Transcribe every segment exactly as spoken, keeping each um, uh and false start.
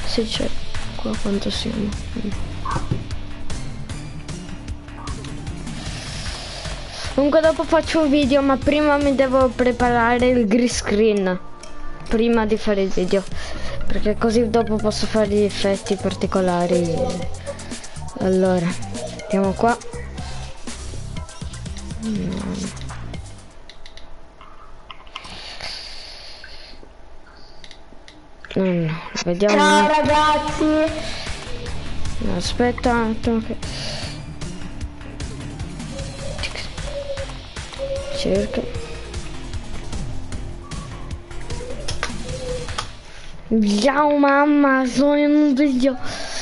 se c'è qua quanto siamo. Comunque dopo faccio un video, ma prima mi devo preparare il green screen prima di fare il video, perché così dopo posso fare gli effetti particolari. Allora andiamo qua. No, no, vediamo. Ciao ragazzi. No, aspetta un attimo che... cerca. Ciao mamma, sono in un video.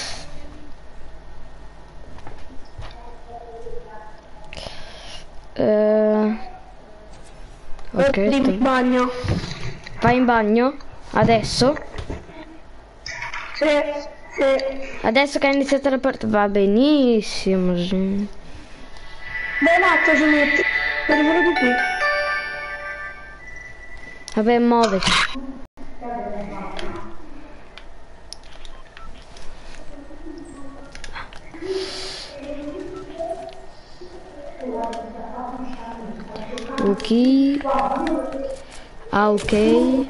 Uh, ok, in bagno. Vai in bagno? Adesso? Sì, sì. Adesso che hai iniziato la porta va benissimo. Sì. Beh, un attimo ci metti. Per di qui. Vabbè, muoviti. Ok. Ah, ok.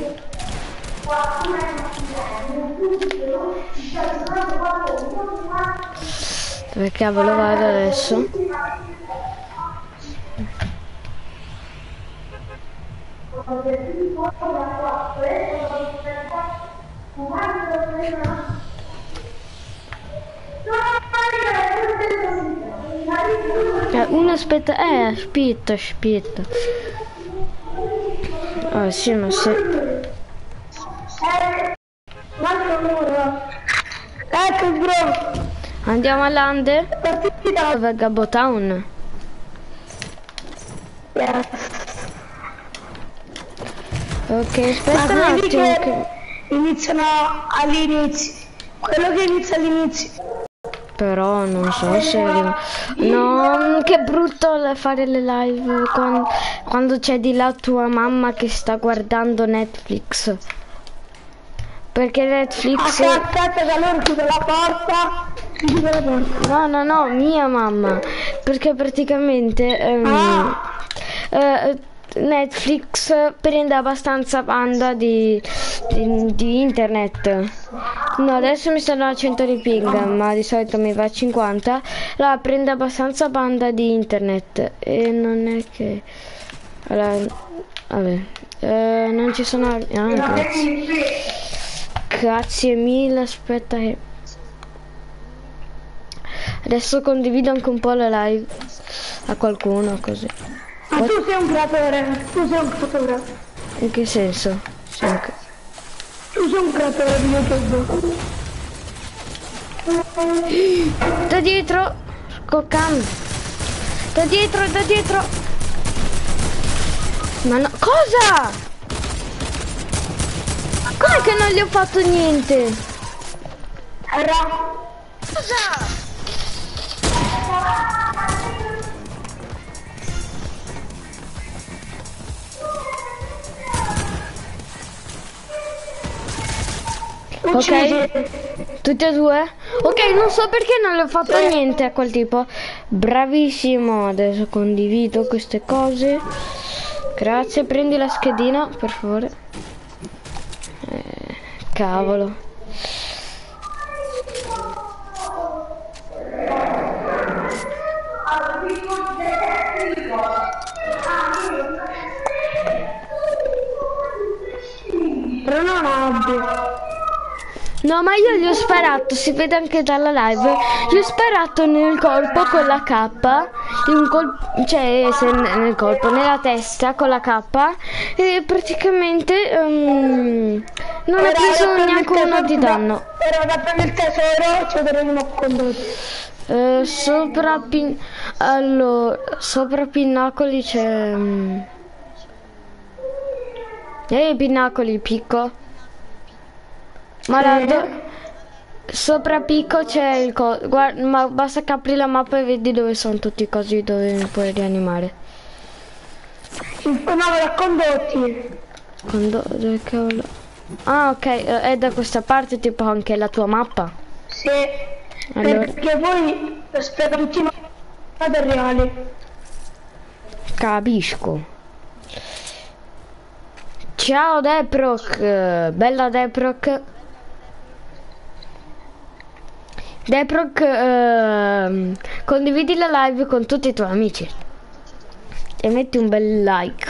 Dove cavolo vado adesso? Eh, uno aspetta, eh, aspetta, aspetta. Ah, sì, ma se... Ecco bro. Andiamo all'Ande? Dove Gabbo Town? Yes. Ok, aspetta un attimo che... iniziano all'inizio. Quello che inizia all'inizio. Però non so se... No, che brutto fare le live quando, quando c'è di là tua mamma che sta guardando Netflix. Perché Netflix... Aspetta, aspetta che allora chiudo la porta. Chiudo la porta. No, no, no, mia mamma. Perché praticamente... Um, ah. uh, Netflix prende abbastanza banda di, di, di internet. No, adesso mi stanno a cento di ping, ma di solito mi va a cinquanta. La prende abbastanza banda di internet. E non è che... Allora, vabbè. Eh, non ci sono... Ah, grazie. Grazie mille, aspetta che... Adesso condivido anche un po' la live a qualcuno, così. Ma What? Tu sei un creatore, tu sei un creatore. In che senso? Sei un... Tu sei un creatore di YouTube. Da dietro! Coccam! Da dietro, da dietro! Ma no... Cosa? Com'è che non gli ho fatto niente? Era... Cosa? Ok, tutti e due? Ok, non so perché non le ho fatto sì. niente a quel tipo. Bravissimo, adesso condivido queste cose. Grazie, prendi la schedina, per favore. Eh, cavolo. Però non ho... No, ma io gli ho sparato, si vede anche dalla live, gli ho sparato nel colpo con la K, in un colpo, cioè se nel colpo, nella testa con la K, e praticamente um, non ha preso neanche uno di danno. Era per il tesoro, ci dovremmo condurre. Uh, sopra pin... allora, sopra Pinnacoli c'è... Um... Ehi, Pinnacoli, picco. Malado, sopra Picco c'è il coso, guarda, ma basta che apri la mappa e vedi dove sono tutti i cosi dove mi puoi rianimare. No, da condotti. Condo... dove cavolo? Ah, ok, eh, è da questa parte tipo anche la tua mappa? Sì, Allora, perché poi spreca tutti i materiali. capisco. Ciao Deproc, eh, bella Deproc. Deproc, ehm, condividi la live con tutti i tuoi amici e metti un bel like.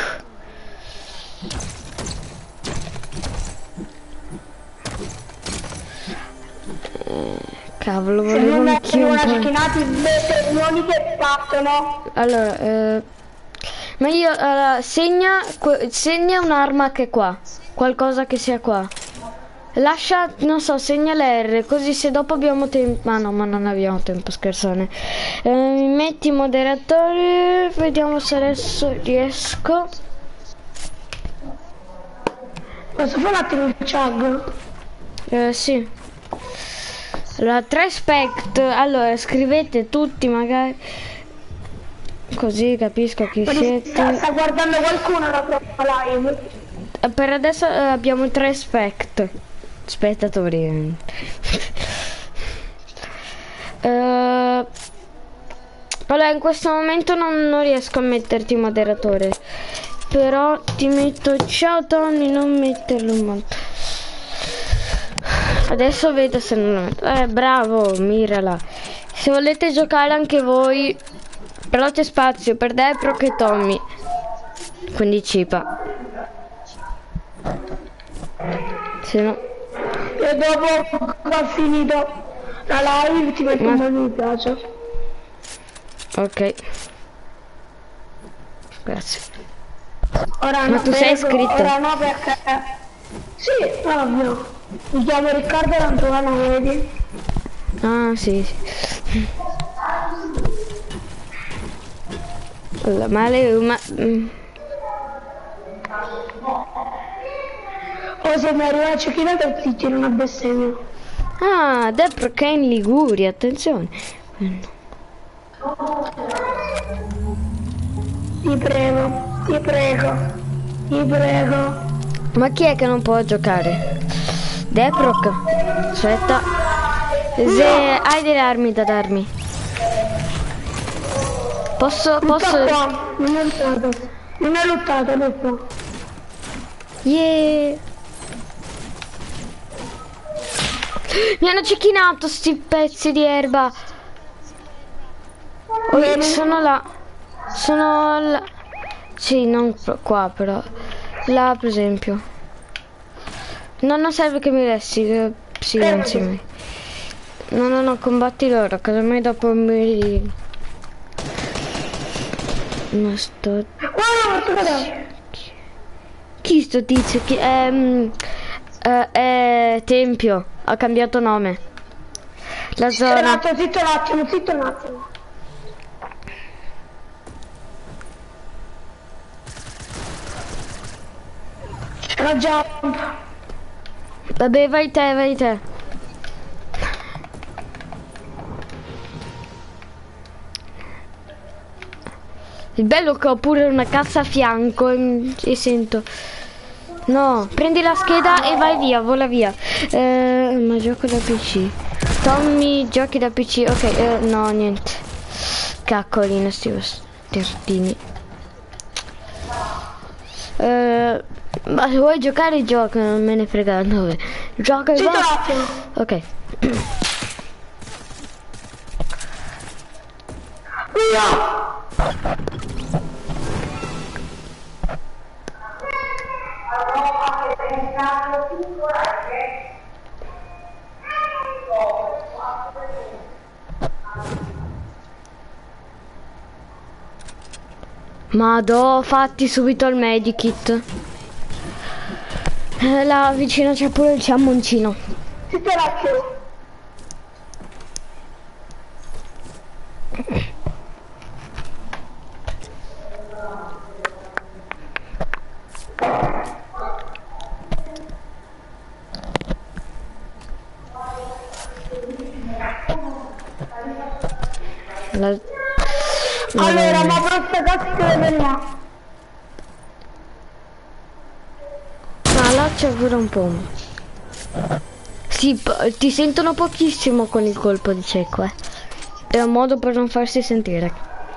Eh, cavolo, Se volevo non anch'io è un una po'. cecchinati le che partono. Allora, eh, ma io, allora, segna, que- segna un'arma che è qua, qualcosa che sia qua. Lascia, non so, segna l'R, così se dopo abbiamo tempo. Ma no, ma non abbiamo tempo, scherzone. Eh, mi metti moderatore, vediamo se adesso riesco. Posso fare un attimo il chug? Eh, sì. Allora, tre spect, allora scrivete tutti magari, così capisco chi Ma siete. sta, sta guardando qualcuno la propria live? Eh, Per adesso eh, abbiamo tre spect, spettatori. Eh, allora, in questo momento non, non riesco a metterti moderatore, però ti metto ciao Tony, non metterlo in mod. Adesso vedo se non lo metto. Eh, bravo, mirala. Se volete giocare anche voi, però c'è spazio per Deproc e Tommy. Quindi cipa. Se no... E dopo che ho finito la live ti metto un bel mi piace. Ok. Grazie. Ora Ma no, tu sei prego, iscritto? Ora no perché... Sì, ovvio. Mi chiamo Riccardo Antonio, vedi? Ah, sì, sì. Allora, ma le... Ma... mm. O se mi arriva una cecchinata ti tiro una bestemmia. Ah, Deproc è in Liguria, attenzione. Ti prego, ti prego, ti prego. Ma chi è che non può giocare? Deproc? Aspetta. Se hai delle armi da darmi. Posso, posso... Qua, non è lottato. Non è lottato, dopo. Yeah. Mi hanno cecchinato sti pezzi di erba. Oh, sono là. Sono là. Sì, non qua però. Là per esempio. No, non serve che mi lessi. Eh, sì, insieme. No, no, no, combatti loro. Casomai dopo mi... Non sto... Chi sto tizio? Chi... Ehm... Eh, è Tempio. Ha cambiato nome. La zona... Renato, zitto un attimo, zitto un attimo. La jump. Vabbè, vai te, vai te. Il bello è che ho pure una cassa a fianco e, e sento. No, prendi la scheda e vai via, vola via. Eh, ma gioco da P C. Tommy, giochi da P C. Ok, eh, no, niente. Caccolino, sti bastardini. Eh, ma se vuoi giocare gioca, non me ne frega dove. Gioca e va. Ok. Madò, fatti subito il medikit. Eh, là vicino c'è pure il ciammoncino. Zitto un attimo. La... Allora, ma questa cazzo deve là. Ah, là c'è piace pure un po'. Sì, ti sentono pochissimo con il colpo di cieco, eh. È un modo per non farsi sentire.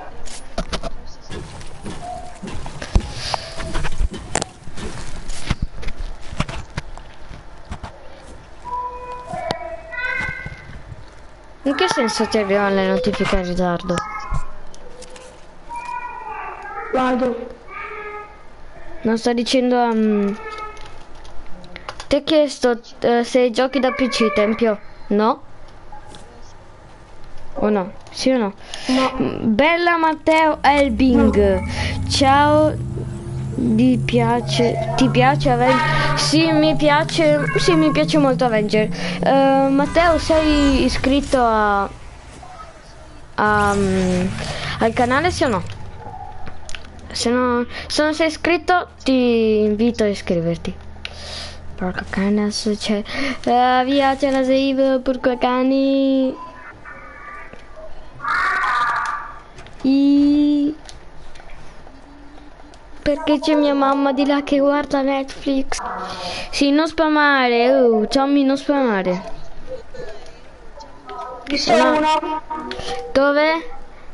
In che senso ti arrivano le notifiche in ritardo? Vado. Non sto dicendo... Um... Ti ho chiesto uh, se giochi da P C, Tempio? No? O no? Sì o no? No. Bella Matteo Elbing. No. Ciao. Ti piace? Ti piace Avenger? Sì, mi piace. Sì, mi piace molto Avenger. Uh, Matteo, sei iscritto a, a um, al canale, sì o no? Se, no, se non sei iscritto ti invito a iscriverti. Porco cane, c'è uh, via, c'è la save, porco cani. I... Perché c'è mia mamma di là che guarda Netflix. Sì, non spammare, oh, Tommy, non spammare. Chi sono? No. Dove?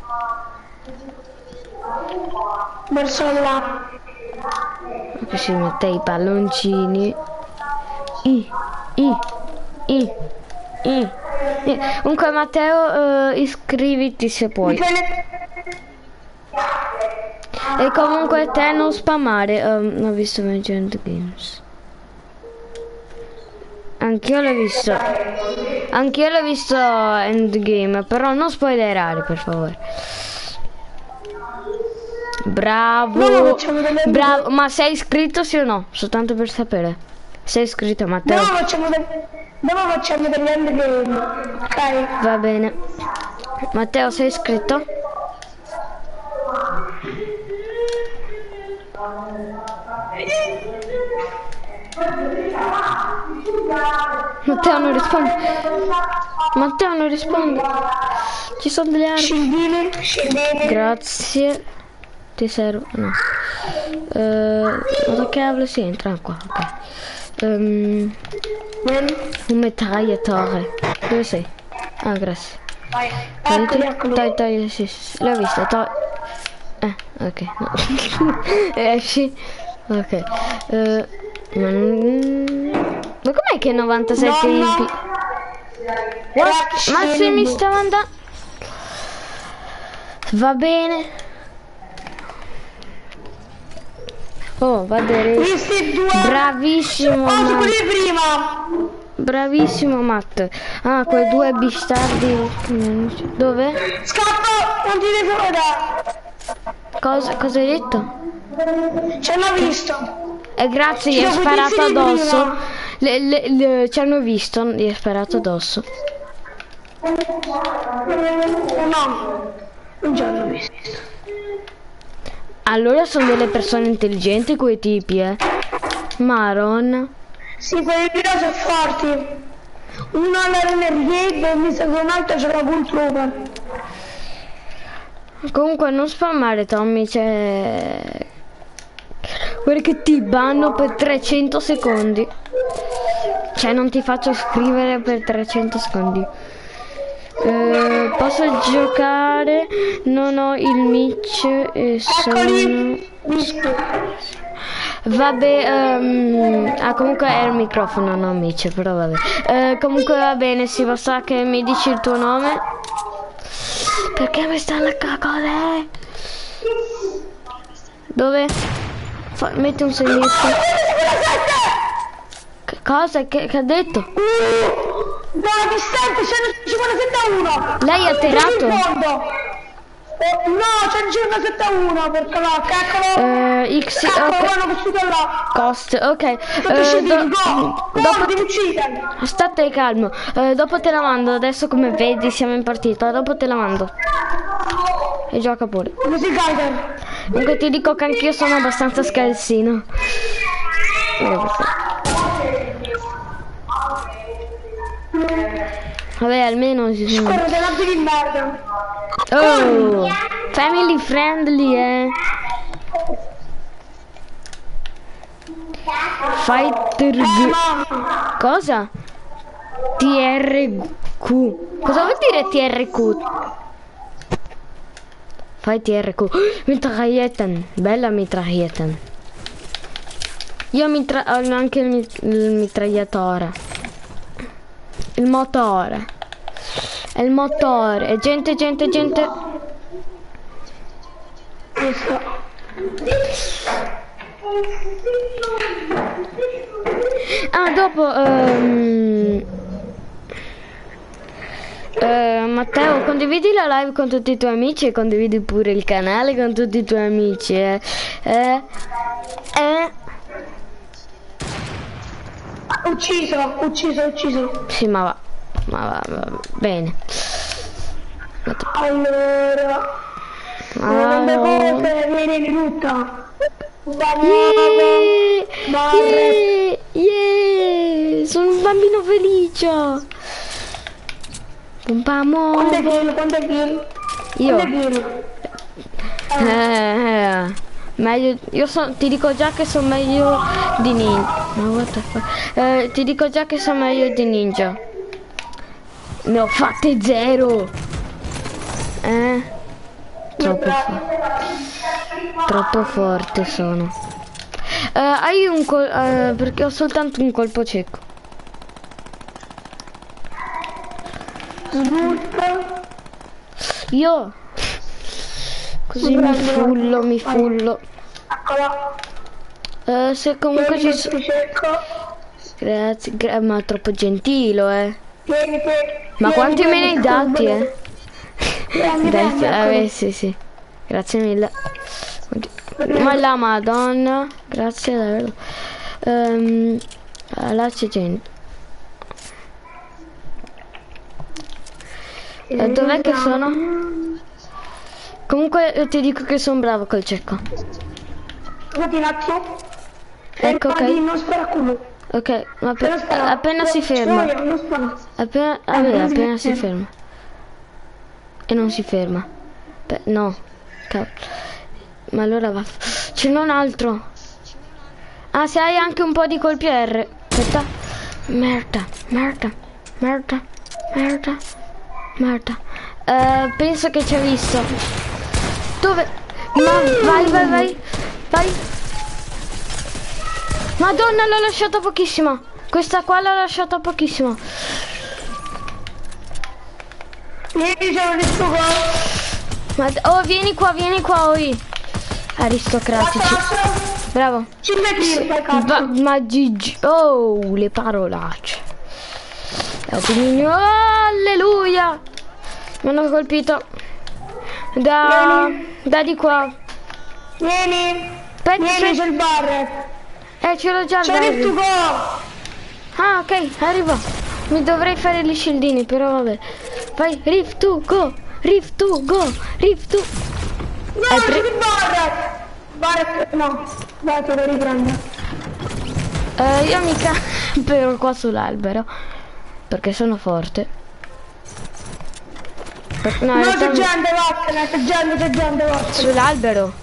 Verso là. Che si mette i palloncini. I, i, i, i. I. Comunque Matteo, uh, iscriviti se puoi. E comunque te non spammare. Um, ho visto Legend Games. Anch'io l'ho visto. Anch'io l'ho visto Endgame. Però non spoilerare, per favore. Bravo. Bravo. Ma sei iscritto sì o no? Soltanto per sapere. Sei iscritto Matteo? No, facciamo del... Dopo facciamo degli Endgame. Ok. Va bene. Matteo, sei iscritto? Matteo non risponde. Matteo non risponde. Ci sono delle armi. Scendine, scendine. Grazie. Ti servo? No. Uh, ma che cavolo si entra qua? Ok. Um, un mitragliatore. Dove sei? Ah, grazie. Vai. Togliti. Eccolo, Togli, togli, sì, sì, sì. L'ho visto. Togli. Eh, ok. No. Esci. Ok. Uh, ma ma com'è che novantasette no, no. Ma se mi stava andando. Va bene. Oh, va bene. Bravissimo. Oh, quelli prima. Bravissimo Matt. Ah, quei due bastardi. Dove? Scappa, non ti devo vedere. Cosa, cosa hai detto? Ce l'ho visto. E eh, grazie, gli hai sparato addosso. Le, le, le, ci hanno visto, gli hai sparato addosso. No, non ci hanno visto. Allora sono delle persone intelligenti quei tipi, eh. Maron. Sì, quelli là sono forti. Uno ha l'energia e mi sa che un altro ce l'ha col trooper. Comunque non spammare Tommy, c'è... Perché ti banno per trecento secondi. Cioè non ti faccio scrivere per trecento secondi. Eh, posso giocare? Non ho il Mitch e sono... Vabbè, um... ah comunque è il microfono, non Mitch, però vabbè. Eh, comunque va bene, si basta che mi dici il tuo nome. Perché mi sta la cacole? Dove? Fa... Metti un segnetto. Che cosa? Che, che ha detto? No, distante, centocinquantasette a uno. Lei ha tirato? Eh, no, centocinquantasette a uno, perché no, caccolo. Uh, X, okay. Cost, ok. Uh, do, go. Dopo ti uccidere. State calmo. Uh, dopo te la mando, adesso come vedi siamo in partita, dopo te la mando. E gioca pure. Comunque ti dico che anch'io sono abbastanza scalzino. Vabbè, almeno si sono... Oh, family friendly, eh. Fighter Eh, G. mamma. Cosa? T R Q. Cosa vuol dire T R Q? Fai T R Q. Mitrailletten. Bella mitrailletten. Io mitra ho anche il, mit il mitragliatore. Il motore. È il motore. Gente, gente, gente. Ah, dopo um, uh, Matteo, condividi la live con tutti i tuoi amici e condividi pure il canale con tutti i tuoi amici. Eh, eh, eh. Ucciso, ucciso, ucciso. Sì, ma va, ma va, va, va. Bene. Allora, non devo correre, vieni tutta. Yeah, yeah, yeah. Sono un bambino felice. Pompamo. Quante kill, quante kill? Io. Quante kill? Eh, eh, meglio. Io so, ti dico già che sono meglio di ninja. Ma what the fuck? Eh, ti dico già che sono meglio di ninja. Ne ho fatte zero. Eh. Troppo forte. Troppo forte sono. Uh, hai un col uh, perché ho soltanto un colpo cieco. Io così mi fullo, mi fullo. Uh, se comunque ci sono. Grazie, gra ma troppo gentile, eh. Ma quanti me ne hai dati, eh? Dai, vabbè, sì, sì. Grazie mille. Ma la madonna, grazie davvero. Um, là c'è gente. Uh, dov'è che sono? Comunque eh, ti dico che sono bravo col cecco. Scusate un attimo. Ecco, ok. Non spara culo. Ok, ma app appena si ferma. Appena, vabbè, appena si ferma. E non si ferma. Beh, no. Cavolo. Ma allora va. Ce n'è un altro. Ah, se hai anche un po' di colpi R. Aspetta. Merda, merda, merda, merda, merda. Uh, penso che ci ha visto. Dove? Ma vai, vai, vai. Vai. Madonna, l'ho lasciata pochissimo. Questa qua l'ho lasciata pochissimo. Vieni, sono visto qua. Ma oh, vieni qua, vieni qua, oi. Aristocratici. Bravo. Va, ma Gigi. Oh, le parolacce. Oh, alleluia. Mi hanno colpito. Da, da di qua. Vieni. Pet, Vieni sul bar. Eh, ce l'ho già. C'è il go. Ah, ok, arrivo. Mi dovrei fare gli scildini, però vabbè. Vai, Rift to go. Rift to go. Rift to. No, c'è il bar. Bar, no. Vai, te lo riprendo. Uh, io mi camperò qua sull'albero. Perché sono forte. Per... No, no c'è gente, vattene, c'è gente, c'è gente, vattene. Sull'albero?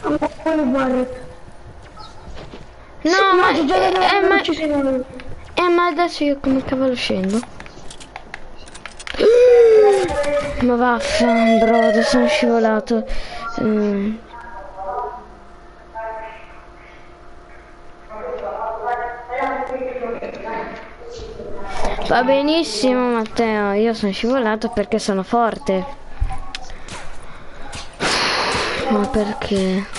No, sì, ma, no, già eh, eh, ma... eh, ma adesso io come cavolo scendo? Ma vaffan, bro, sono scivolato. Mm. Va benissimo, Matteo, io sono scivolato perché sono forte. Ma perché?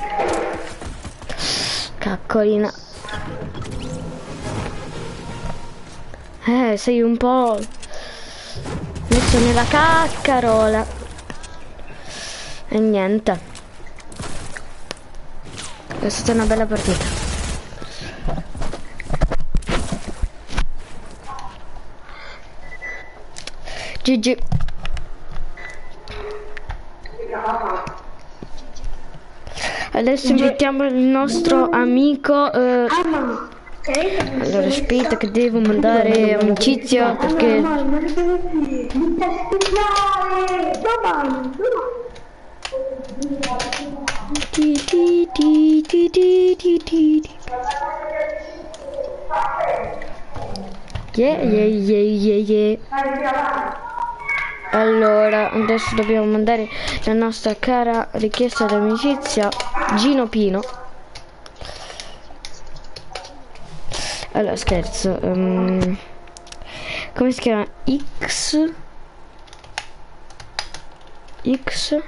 Caccolina. Eh, sei un po' messo nella caccarola. E niente. È stata una bella partita. G G. Adesso invitiamo il nostro amico. Eh... Allora aspetta che devo mandare amicizia perché. Ti, ti, ti, ti, ti, ti, ti. Yeah, yeah, yeah, yeah, yeah. Allora, adesso dobbiamo mandare la nostra cara richiesta d'amicizia Gino Pino. Allora, scherzo. Um, come si chiama? X X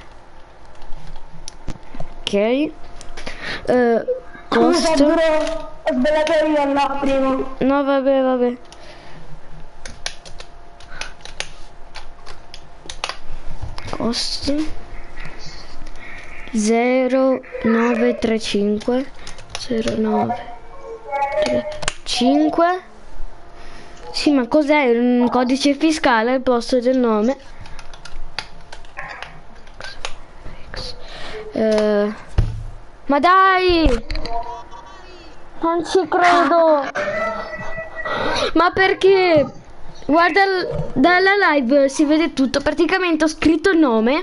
Ok. Uh, cost. Ho sbagliato io là prima. No, vabbè, vabbè. Cost zero nove tre cinque zero nove tre cinque. Sì, ma cos'è? Un codice fiscale al posto del nome? Uh, ma dai! Non ci credo! Ma perché? Guarda, dalla live si vede tutto. Praticamente ho scritto il nome.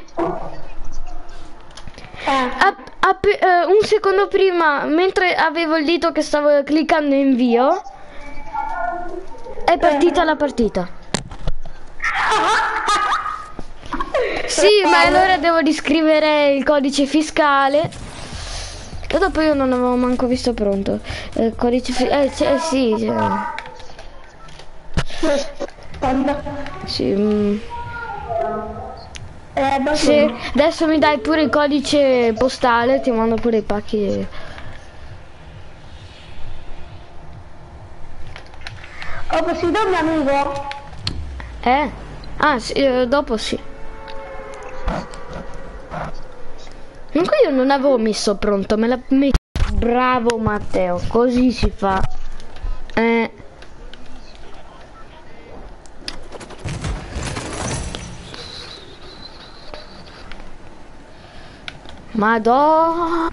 A, a, uh, un secondo prima, mentre avevo il dito che stavo cliccando invio, è partita la partita. Sì, ma allora devo riscrivere il codice fiscale. E dopo io non avevo manco visto pronto. Il codice fiscale. Eh, eh sì. Cioè. Sì, mm. eh, sì. Adesso mi dai pure il codice postale, ti mando pure i pacchi. Oh, posso dare un amico? Eh? Ah, sì, eh, dopo sì. Comunque io non avevo messo pronto, me la metto. Bravo Matteo, così si fa. Eh. Madonna.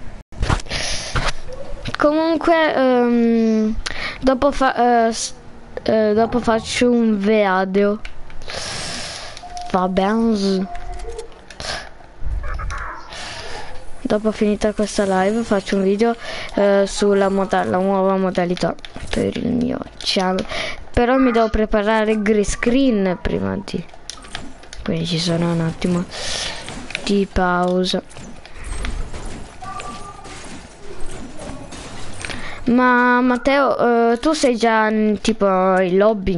Comunque um, dopo, fa, uh, uh, dopo faccio un video. Va bene. Dopo finita questa live faccio un video uh, sulla moda la nuova modalità per il mio channel. Però mi devo preparare il green screen prima di. Quindi ci sono un attimo di pausa. Ma Matteo, uh, tu sei già in, tipo in lobby?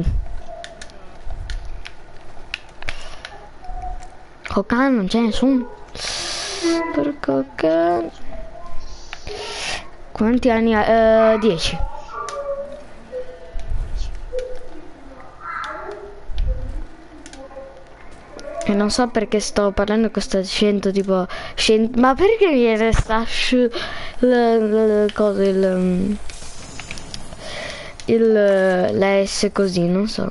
Coca non c'è nessuno. Per Coca. Quanti anni ha? Uh, dieci. E non so perché sto parlando con sto accento tipo scent ma perché mi resta le, le, le cose il, il la S così, non so.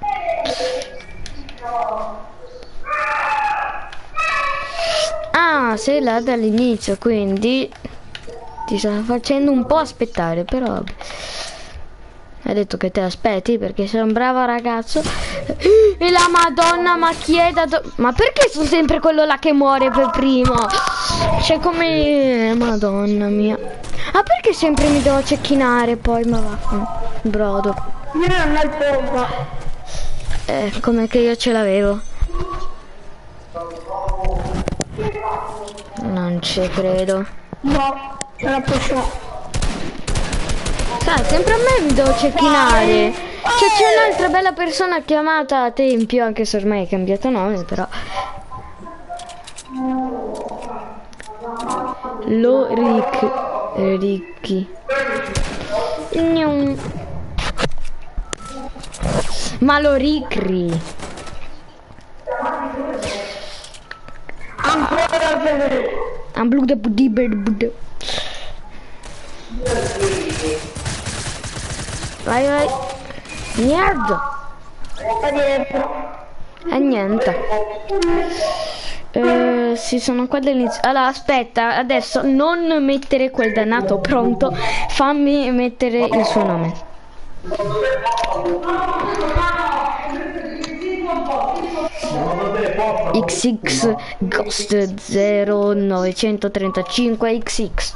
Ah, sei là dall'inizio, quindi ti sta facendo un po' aspettare, però hai detto che te aspetti perché sei un bravo ragazzo. E la Madonna, ma chi è da ma perché sono sempre quello là che muore per primo? Cioè come Madonna mia. Ah, perché sempre mi devo cecchinare poi? Ma va, brodo. Io non ho il pompa. Eh, come che io ce l'avevo. Non ci credo. No, ce la posso. Ah, sempre a me mi devo cecchinare. Cioè c'è un'altra bella persona chiamata Tempio, anche se ormai è cambiato nome, però. Lo Rick. Ricky. Ma lo ricri. Ancora vedere. Un blu de budi bud. Vai vai. Merda. E niente. Eh, sì, sono qua dall'inizio. Allora, aspetta, adesso non mettere quel dannato pronto. Fammi mettere il suo nome. X X Ghost zero nove tre cinque X X.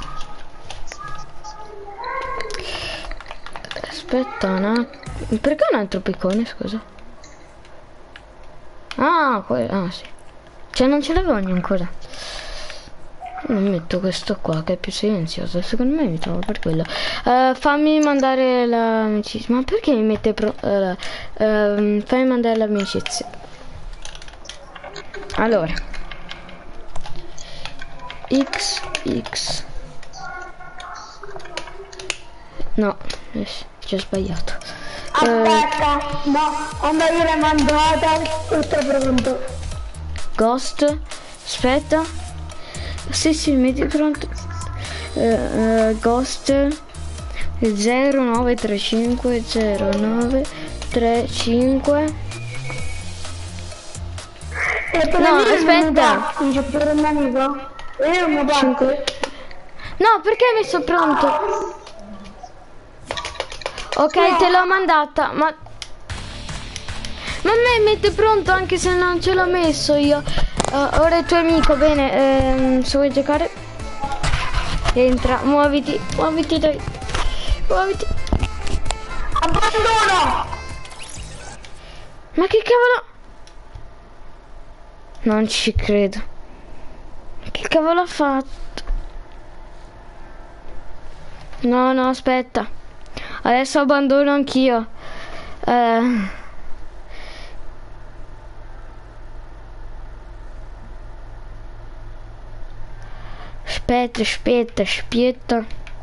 Aspetta un attimo. Perché un altro piccone, scusa? Ah, ah sì. Cioè non ce l'avevo ancora. Non metto questo qua che è più silenzioso. Secondo me mi trovo per quello. Uh, fammi mandare l'amicizia. Ma perché mi mette pro... Uh, uh, fammi mandare l'amicizia. Allora. X X. No, ci ho sbagliato. Aspetta, uh, no, quando io l'ho mandata, tutto pronto. Ghost, aspetta. Sì, sì, metti pronto. Uh, uh, Ghost zero nove tre cinque zero nove tre cinque. No, aspetta. Non c'è più un amico. Io non mi batto. No, perché hai messo pronto? Ok, no. Te l'ho mandata, ma... Ma a me mette pronto anche se non ce l'ho messo io. Uh, ora è tuo amico, bene, ehm, se vuoi giocare... Entra, muoviti, muoviti dai. Muoviti. Abbandono! Ma che cavolo... Non ci credo. Che cavolo ha fatto? No, no, aspetta. Adesso abbandono anch'io. Eh... Aspetta, aspetta, aspetta.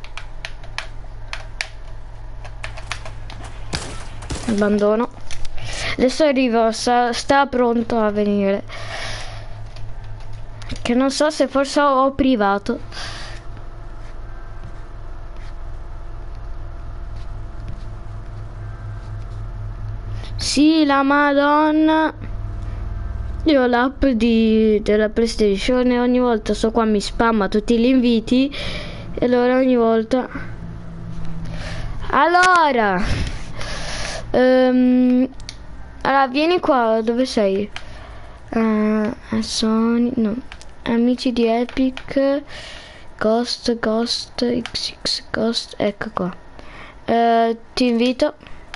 Abbandono. Adesso arrivo, sta, sta pronto a venire. Che non so se forse ho, ho privato. Sì, la Madonna. Io ho l'app di della PlayStation e ogni volta sto qua mi spamma tutti gli inviti e allora ogni volta. Allora um, allora vieni qua, dove sei? Uh, Sony, no, amici di Epic, Ghost, Ghost, X X, Ghost, ecco qua. Uh, ti invito.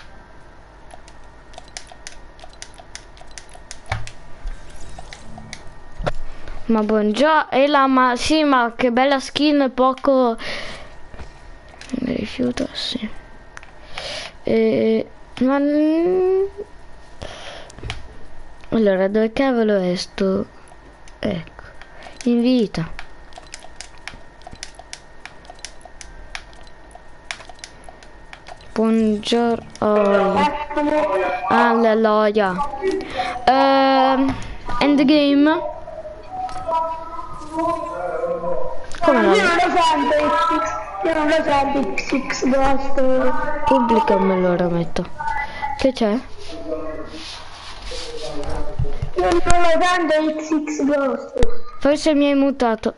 Ma buongiorno, e la ma sì, ma che bella skin, poco mi rifiuto, sì. E... ma allora dove cavolo è sto? Ecco, invita. Buongiorno. Oh. Alleluia. Uh, endgame. Come no? Io non lo sento X X, io non lo sento X X Ghost. Pubblica me lo rametto. Che c'è? Io non lo sento X X Ghost. Forse mi hai mutato.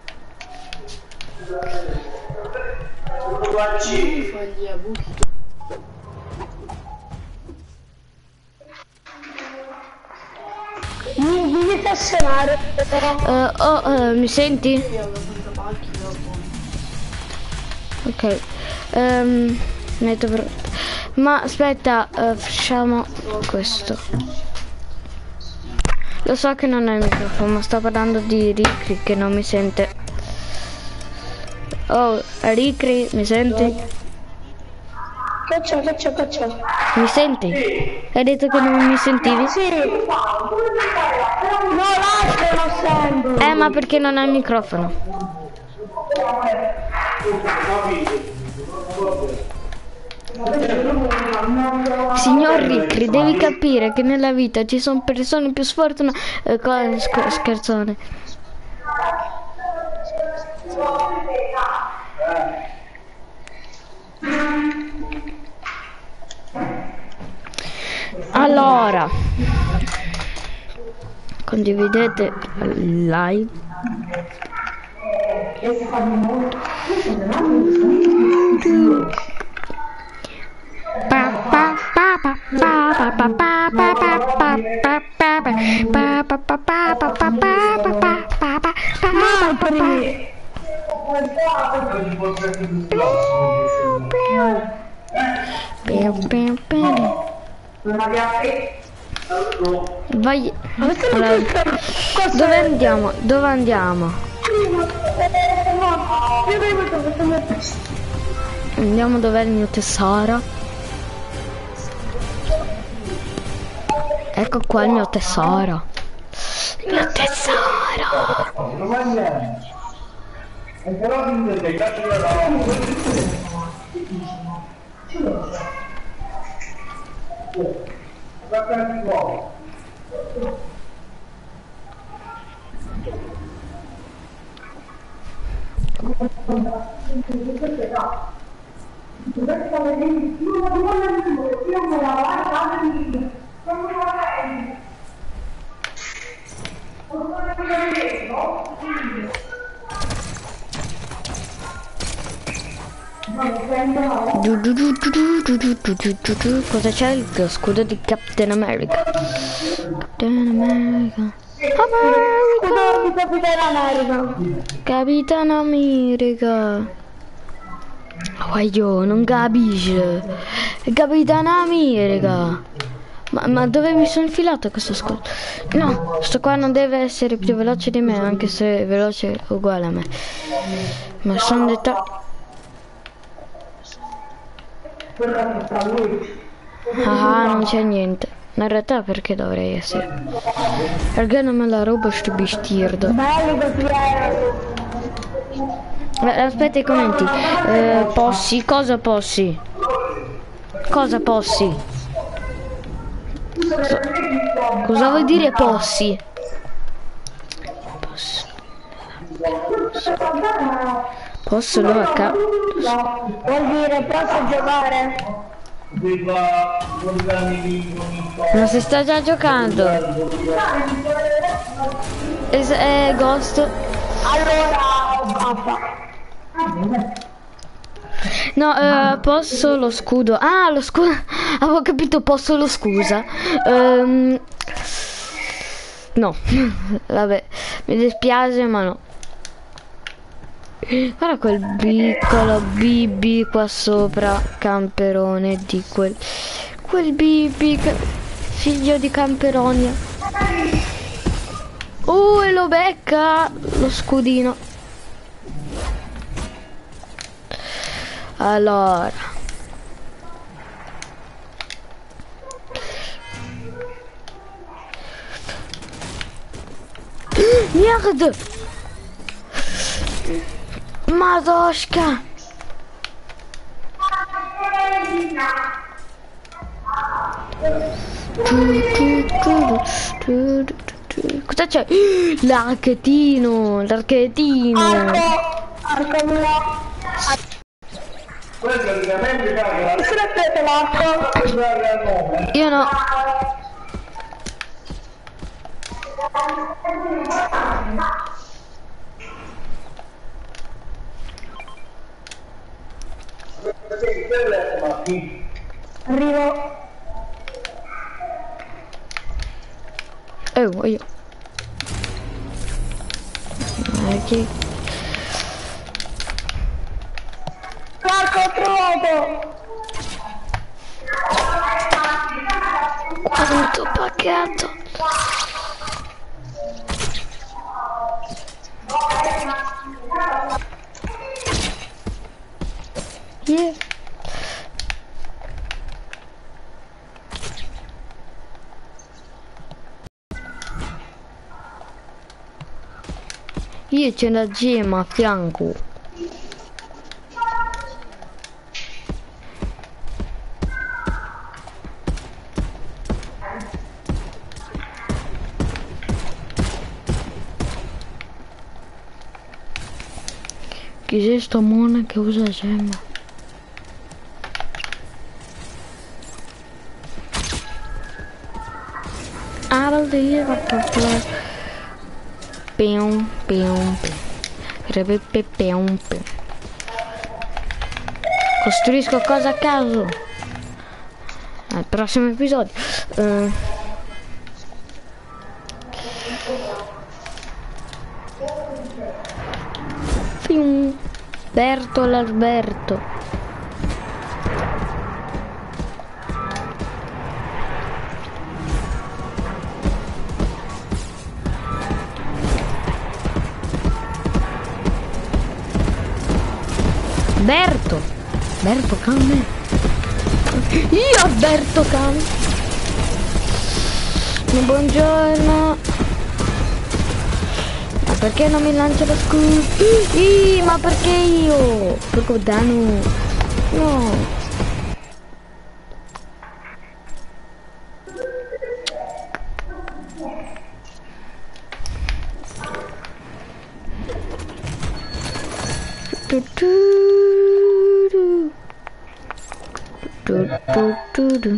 Mi devi stazionare. Uh, oh, uh, mi senti? Ok. Um, metto per... Ma aspetta, uh, facciamo questo. Lo so che non è il microfono, ma sto parlando di Ricri che non mi sente. Oh, Ricri, mi senti? Che c'è, che c'è, che c'è? Mi senti? Hai detto che non mi sentivi? Sì. No, l'altro non sento. Eh, ma perché non hai il microfono? Signor Rick, devi capire che nella vita ci sono persone più sfortunate. Eh, cosa, sc scherzone. Allora, condividete il live. Vai. Allora, dove andiamo? Dove andiamo? Andiamo dov'è il mio tesoro? Ecco qua il mio tesoro. Il mio tesoro. Du, du, du, du, du, du, du, du, du, du. Cosa c'è? Il scudo di Captain America. Captain America. Scudo di Capitan America. Capitan America. Guaglio, non capisci. Capitan America. Ma, ma dove mi sono infilato questo scudo? No, sto qua non deve essere più veloce di me, anche se è veloce uguale a me. Ma sono detto... Ah, non c'è niente. In realtà perché dovrei essere? Perché non me la roba sto bestirdo. Aspetta i commenti. Eh, possi, cosa possi? Cosa possi? Cosa, cosa vuol dire possi? Posso. Posso dove a Vuol dire posso giocare? Ma si sta già giocando. È, è Ghost. Allora no, eh, posso lo scudo. Ah, lo scudo. Avevo capito, posso lo scusa. Um, no. Vabbè, mi dispiace ma no. Guarda quel piccolo B B qua sopra, camperone di quel quel B B, figlio di Camperonia. Oh, e lo becca lo scudino. Allora, merde. Madosca! Cosa c'è? L'archetino! L'archetino! Arco! Arco mio! Io no! Arrivo. Oh, io. Ok. Marco, ho trovato. Quanto pacchetto. Yeah. Io c'è una gemma a fianco. Chi è sto mona che usa gemma? I believe I can fly. Pium, pium, pium. Pium, pium. Costruisco cose a caso. Al prossimo episodio. Uh. Pium. Berto l'Alberto. Berto. Berto cane. Io Berto cane. Buongiorno. Ma perché non mi lancia lo scudo? Ih, ma perché io? Perché danno? No. Tu, tu, tu. Tu, tu, tu, tu.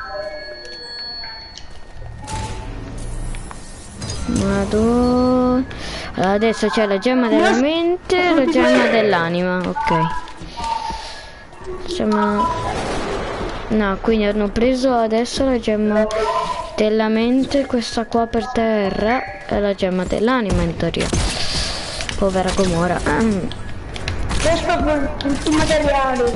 Madonna. Allora, adesso c'è la gemma della mente e la gemma dell'anima, ok. Gemma... No, quindi hanno preso adesso la gemma della mente, questa qua per terra è la gemma dell'anima in teoria. Povera Gomora. Mm. Questo per tutti i materiali.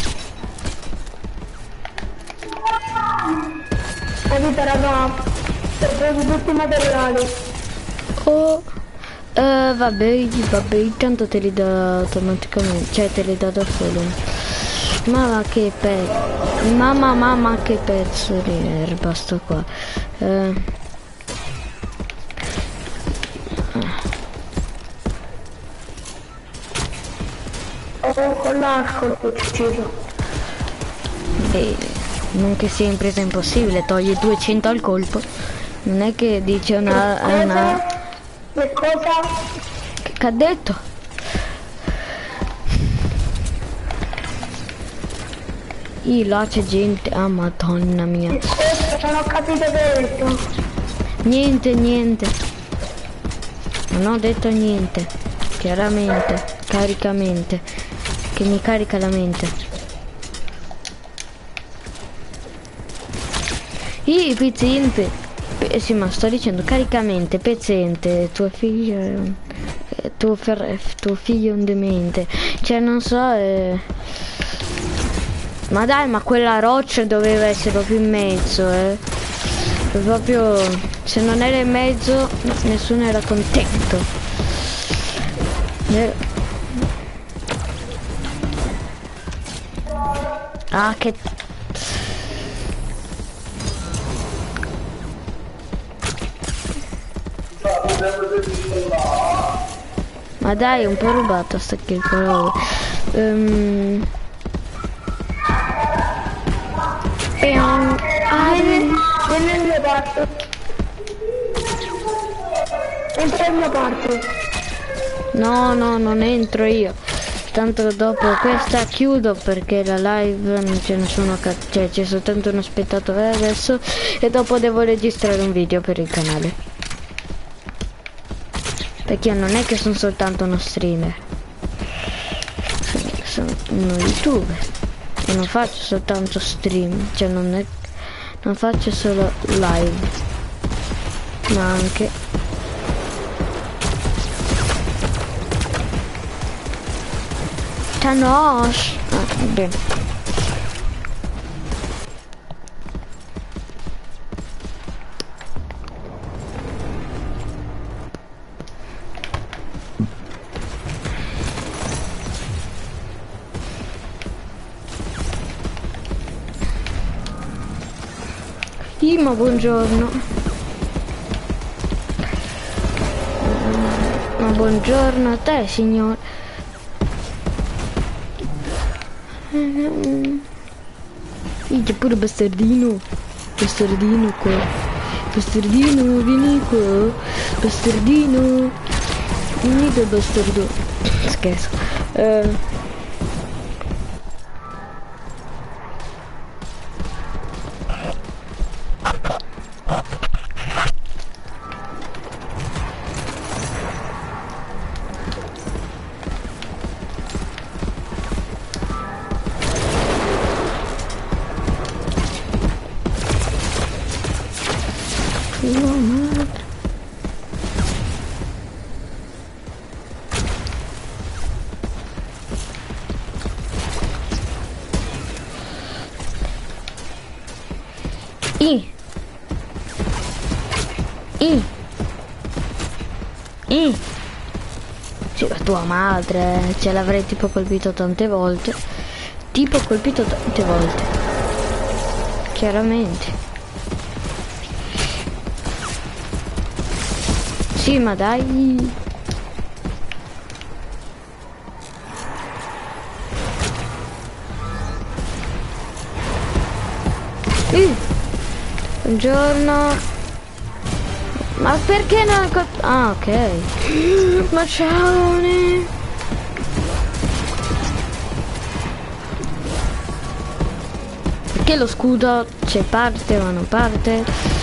Capito raga? Per preso tutti i materiali. Oh, uh, vabbè, vabbè, intanto te li dà automaticamente, cioè te li dà da solo. Mamma che pezzo, mamma mamma che pezzo di erba sto qua. Uh. Oh, con l'arco l'ho ucciso. Beh, non che sia impresa impossibile, toglie duecento al colpo. Non è che dice una... una... Che cosa? Che, che ha detto? Ih, là c'è gente. Ah, madonna mia. Questo non ho capito che hai detto. Niente, niente. Non ho detto niente. Chiaramente. Caricamente. Che mi carica la mente. Ih, pezzente. Eh sì, ma sto dicendo caricamente, pezzente, tuo figlio è un... Tuo, fer... tuo figlio è un demente. Cioè, non so... Eh... Ma dai, ma quella roccia doveva essere proprio in mezzo, eh. Proprio... Se non era in mezzo, nessuno era contento. Eh... Ah, che... Ma dai, è un po' rubato sta kill però. Um... Ah, vieni, vieni nella mia parte. Entra nella mia parte. No, no, non entro io. Tanto dopo questa chiudo perché la live non c'è nessuno, cioè c'è soltanto uno spettatore adesso e dopo devo registrare un video per il canale. Perché io non è che sono soltanto uno streamer, sono uno youtuber e non faccio soltanto stream, cioè non è, non faccio solo live, ma anche Thanos. Ah, bene. Sì, ma buongiorno. Ma buongiorno a te, signore. C'è pure bastardino. Bastardino qua. Bastardino, vieni qua. Bastardino. Vieni da bastardo. Scherzo. Eh, I. I. I. Sì, la tua madre, ce l'avrei tipo colpito tante volte. Tipo colpito tante volte. Chiaramente. Sì, ma dai. Uh. Buongiorno. Ma perché non... Ah, ok. Ma ciao. Perché lo scudo c'è parte o non parte?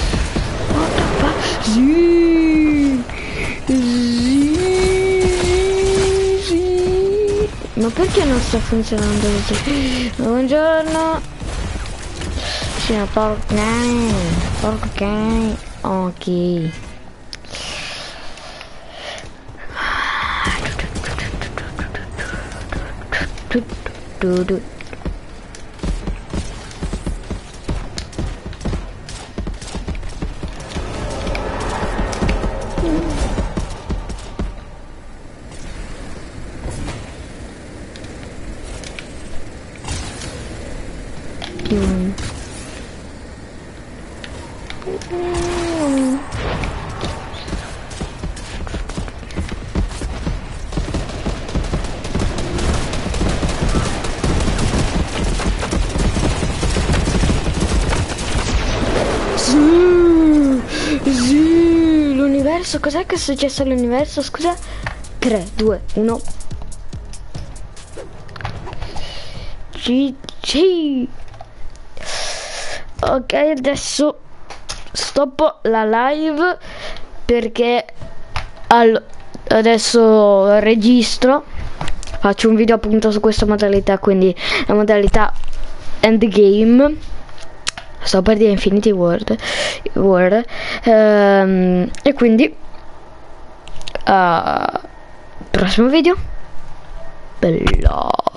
Sì. Sì. Sì. Ma perché non sta funzionando così? Buongiorno. Sì, ma porca. Porca. Ok. Mm. Sì, sì, l'universo, cos'è che è successo all'universo? Scusa. tre, due, uno. G G. Ok, adesso stoppo la live perché all adesso registro, faccio un video appunto su questa modalità, quindi la modalità endgame, sto per dire Infinity World, World ehm, e quindi uh, prossimo video bello.